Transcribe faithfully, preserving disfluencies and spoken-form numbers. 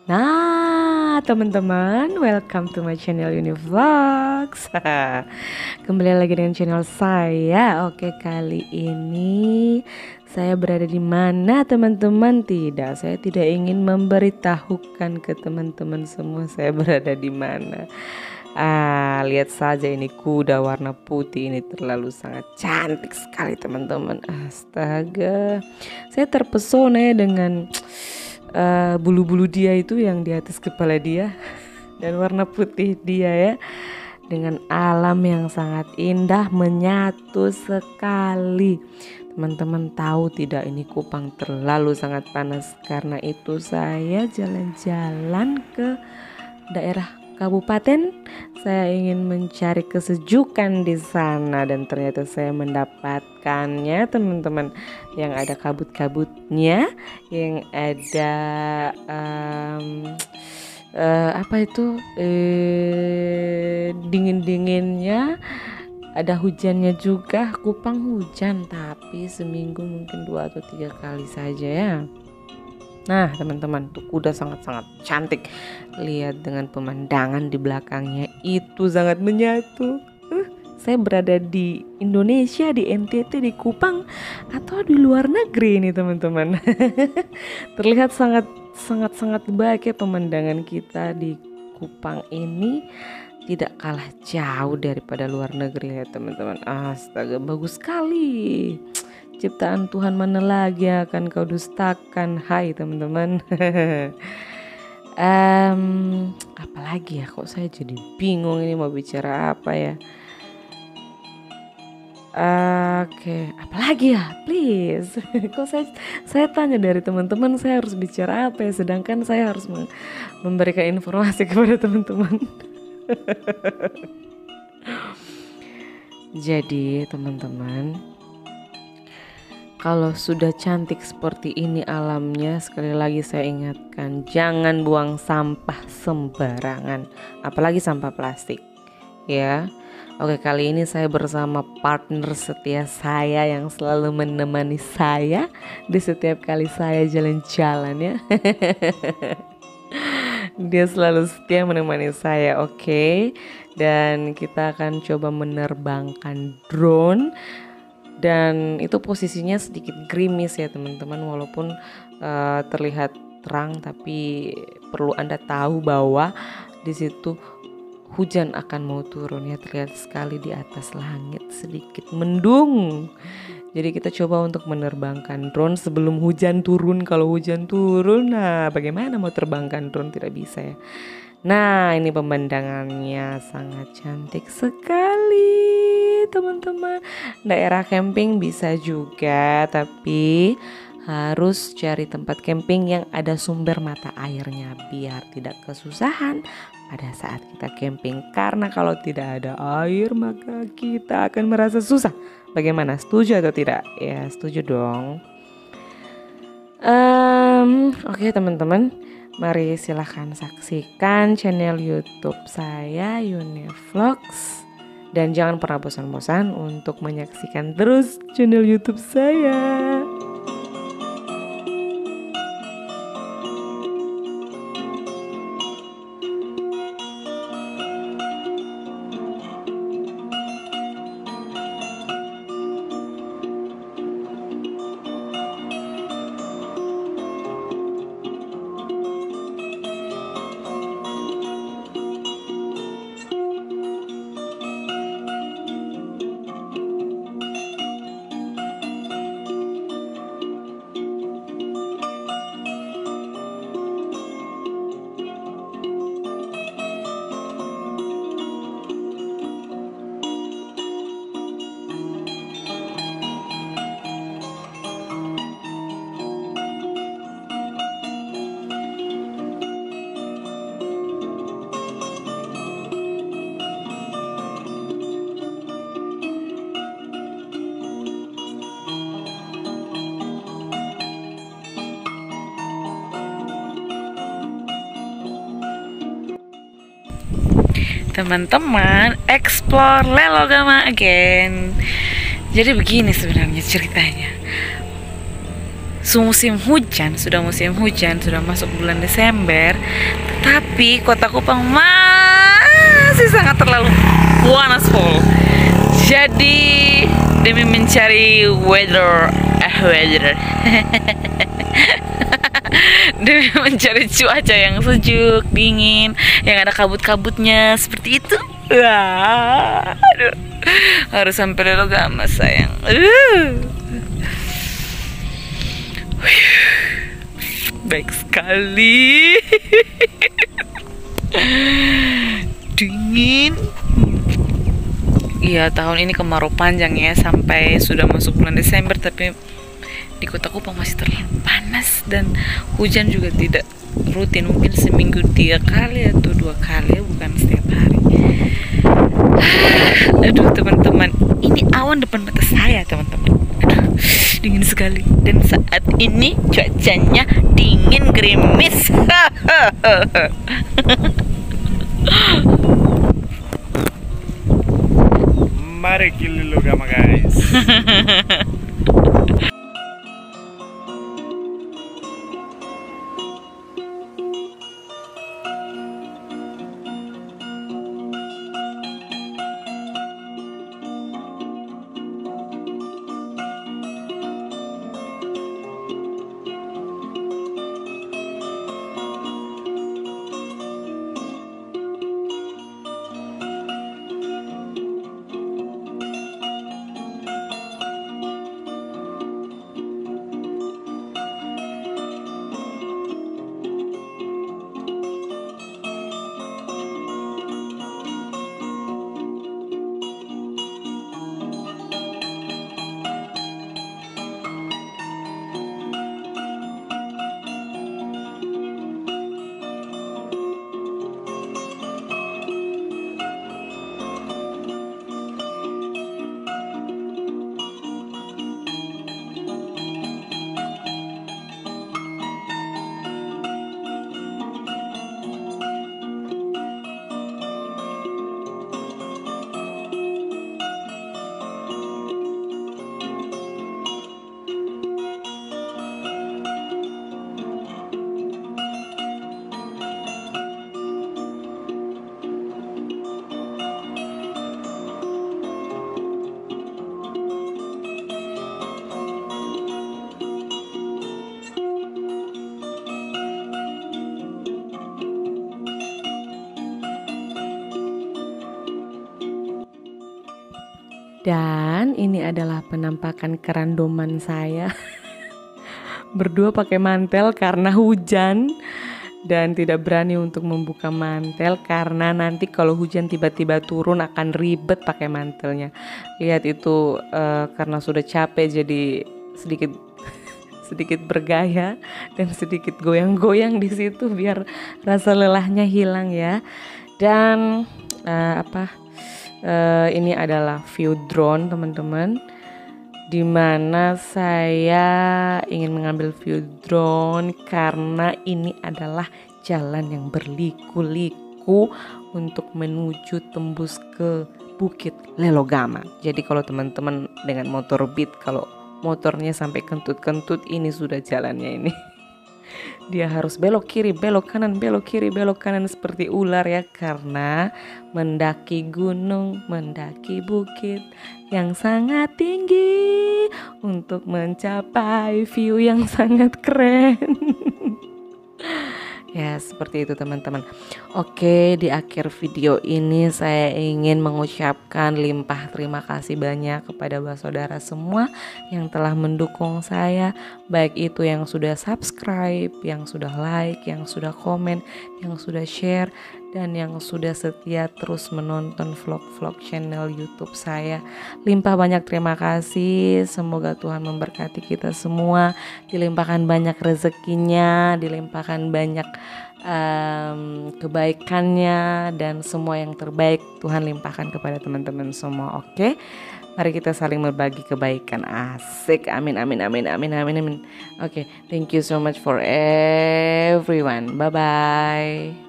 Nah, teman-teman, welcome to my channel Univlogs. Kembali lagi dengan channel saya. Oke, kali ini saya berada di mana, teman-teman? Tidak, saya tidak ingin memberitahukan ke teman-teman semua saya berada di mana. Ah, lihat saja ini kuda warna putih ini terlalu sangat cantik sekali, teman-teman. Astaga, saya terpesona ya dengan Uh, bulu-bulu dia itu yang di atas kepala dia dan warna putih dia ya, dengan alam yang sangat indah menyatu sekali. Teman-teman tahu tidak, ini Kupang terlalu sangat panas. Karena itu saya jalan-jalan ke daerah kabupaten. Saya ingin mencari kesejukan di sana dan ternyata saya mendapatkannya, teman-teman. Yang ada kabut-kabutnya, yang ada um, uh, apa itu eh, dingin-dinginnya, ada hujannya juga. Kupang hujan tapi seminggu mungkin dua atau tiga kali saja ya. Nah, teman-teman, tuh kuda sangat-sangat cantik. Lihat dengan pemandangan di belakangnya itu sangat menyatu. Uh, saya berada di Indonesia, di N T T, di Kupang, atau di luar negeri ini, teman-teman. Terlihat sangat sangat sangat baik ya pemandangan kita di Kupang ini. Tidak kalah jauh daripada luar negeri ya, teman-teman. Astaga, bagus sekali. Ciptaan Tuhan mana lagi akan kau dustakan, hai teman-teman. um, Apalagi ya, kok saya jadi bingung ini mau bicara apa ya. Oke, okay. Apalagi ya, please. Kok saya saya tanya dari teman-teman saya harus bicara apa ya, sedangkan saya harus memberikan informasi kepada teman-teman. Jadi teman-teman, kalau sudah cantik seperti ini alamnya, sekali lagi saya ingatkan, jangan buang sampah sembarangan, apalagi sampah plastik ya. Oke, kali ini saya bersama partner setia saya yang selalu menemani saya di setiap kali saya jalan-jalan ya. Dia selalu setia menemani saya, oke. Dan kita akan coba menerbangkan drone. Dan itu posisinya sedikit gerimis ya teman-teman, walaupun uh, terlihat terang, tapi perlu Anda tahu bahwa di situ hujan akan mau turun ya. Terlihat sekali di atas langit sedikit mendung. Jadi kita coba untuk menerbangkan drone sebelum hujan turun. Kalau hujan turun, nah bagaimana mau terbangkan drone? Tidak bisa ya. Nah, ini pemandangannya sangat cantik sekali, teman-teman. Daerah camping bisa juga, tapi harus cari tempat camping yang ada sumber mata airnya biar tidak kesusahan pada saat kita camping. Karena kalau tidak ada air maka kita akan merasa susah. Bagaimana? Setuju atau tidak? Ya, setuju dong. Um, Oke okay, teman-teman, mari silahkan saksikan channel YouTube saya Univlogs. Dan jangan pernah bosan-bosan untuk menyaksikan terus channel YouTube saya. Teman-teman, explore Lelogama again. Jadi begini sebenarnya ceritanya. musim hujan, sudah musim hujan, sudah masuk bulan Desember, tetapi kota Kupang masih sangat terlalu panas full. Jadi demi mencari weather, eh weather, demi mencari cuaca yang sejuk, dingin, yang ada kabut-kabutnya seperti itu. Wah, aduh, harus sampai Lelogama sayang. Uh. Baik sekali. Dingin. Iya, tahun ini kemarau panjang ya, sampai sudah masuk bulan Desember, tapi di kota Kupang masih terlalu panas dan hujan juga tidak rutin, mungkin seminggu tiga kali atau dua kali, bukan setiap hari. Aduh teman-teman, ini awan depan mata saya teman-teman. Aduh, dingin sekali. Dan saat ini cuacanya dingin gerimis. Mari kill Lelogama guys. Dan ini adalah penampakan kerandoman saya. Berdua pakai mantel karena hujan, dan tidak berani untuk membuka mantel karena nanti kalau hujan tiba-tiba turun akan ribet pakai mantelnya. Lihat itu, uh, karena sudah capek jadi sedikit sedikit bergaya dan sedikit goyang-goyang di situ biar rasa lelahnya hilang ya. Dan uh, apa? Uh, ini adalah view drone teman-teman, dimana saya ingin mengambil view drone karena ini adalah jalan yang berliku-liku untuk menuju tembus ke Bukit Lelogama. Jadi kalau teman-teman dengan motor Beat, kalau motornya sampai kentut-kentut, ini sudah jalannya ini. Dia harus belok kiri, belok kanan, belok kiri, belok kanan seperti ular ya, karena mendaki gunung, mendaki bukit yang sangat tinggi untuk mencapai view yang sangat keren. Ya seperti itu teman-teman. Oke, di akhir video ini saya ingin mengucapkan limpah terima kasih banyak kepada saudara semua yang telah mendukung saya, baik itu yang sudah subscribe, yang sudah like, yang sudah komen, yang sudah share, dan yang sudah setia terus menonton vlog-vlog channel YouTube saya. Limpah banyak terima kasih. Semoga Tuhan memberkati kita semua, dilimpahkan banyak rezekinya, dilimpahkan banyak um, kebaikannya, dan semua yang terbaik Tuhan limpahkan kepada teman-teman semua. Oke, mari kita saling berbagi kebaikan. Asik, amin amin amin amin amin amin. Oke, thank you so much for everyone. Bye bye.